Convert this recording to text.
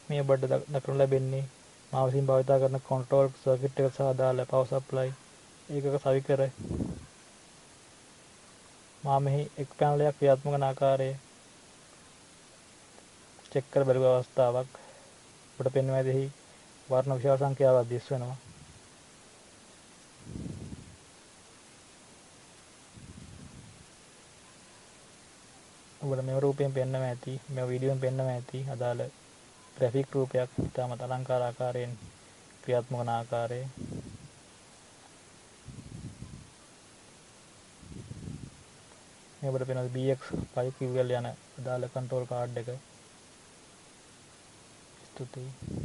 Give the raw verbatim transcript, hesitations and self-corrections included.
මේ ඔබට දක්නට ලැබෙන්නේ මා විසින් භාවිතා කරන කන්ට්‍රෝල් සර්කිට් එක සහ අදාළ පවර් සප්ලයි ඒකක සවිකර මා මෙහි එක් පැනලයක් ක්‍රියාත්මක වන ආකාරය චෙක් කර බැලුව අවස්ථාවක් ඔබට පෙන්වා ඇති වර්ණ විශාල සංඛ්‍යාවක් දිස් වෙනවා. ඔබට මෙම රූපයෙන් පෙන්වනවා ඇති මෙම වීඩියෝෙන් පෙන්වනවා ඇති අදාළ ග්‍රැෆික් රූපයක් ඉතාමත් අලංකාර ආකාරයෙන් ක්‍රියාත්මක වන ආකාරය. මේ ඔබට පෙනෙන B X five Q L යන අදාළ කන්ට්‍රෝල් කාඩ් එක. ස්තුතියි.